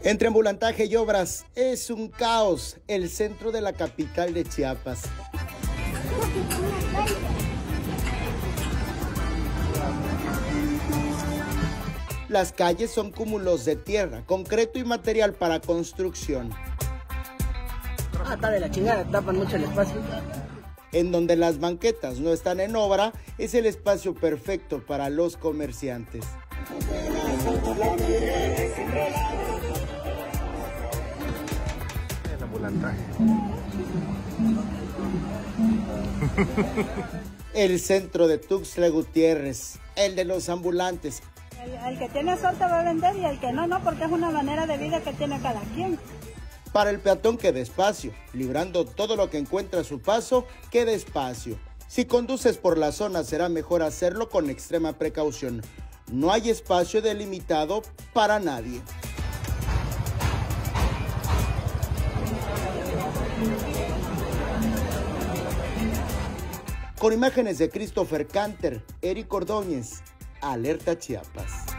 Entre ambulantaje y obras es un caos el centro de la capital de Chiapas. Las calles son cúmulos de tierra, concreto y material para construcción. Está de la chingada, tapan mucho el espacio. En donde las banquetas no están en obra, es el espacio perfecto para los comerciantes. El ambulantaje. El centro de Tuxtla Gutiérrez, el de los ambulantes. El que tiene suerte va a vender y el que no, porque es una manera de vida que tiene cada quien. Para el peatón queda espacio, librando todo lo que encuentra a su paso, queda espacio. Si conduces por la zona será mejor hacerlo con extrema precaución. No hay espacio delimitado para nadie. Con imágenes de Christopher Canter, Eric Ordóñez, Alerta Chiapas.